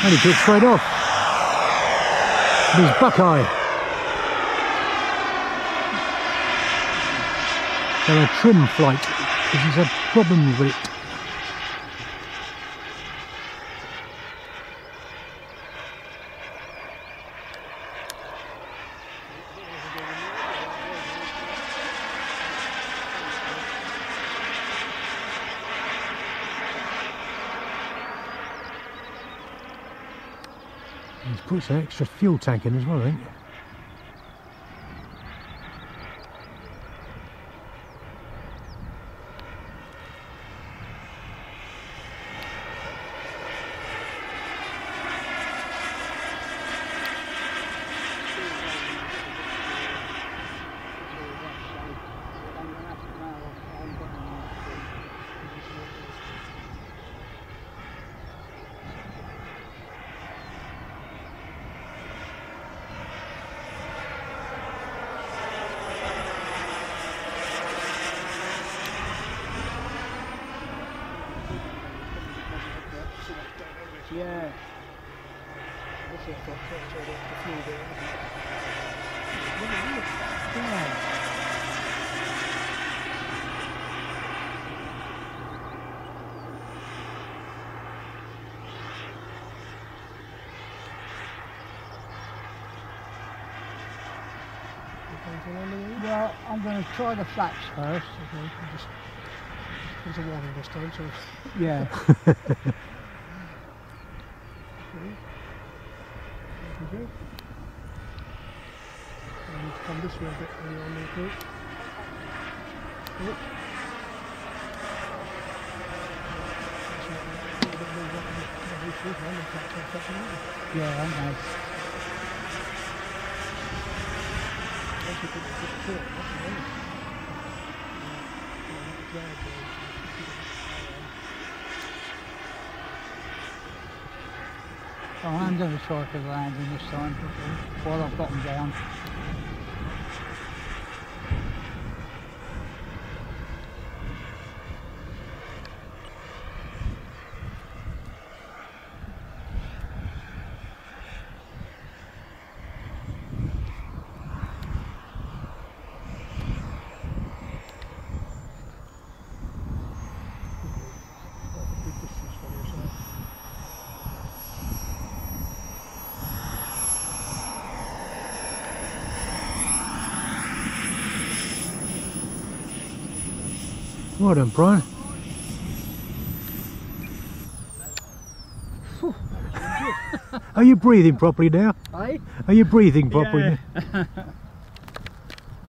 And he took straight off. He's Buckeye. They're a trim flight because he's had problems with it. He's put some extra fuel tank in as well, I think. Yeah. This is the fuel bit. Yeah. Well, I'm going to try the flaps first. Okay, just there's a warning this time, so Yeah. okay. I need to come this way a bit when you're on the approach. Oh. Yeah, I know. So I'm going to try for the landing this time while I've got them down. Well done, Brian. Are you breathing properly now? Hey? Are you breathing properly now? Yeah.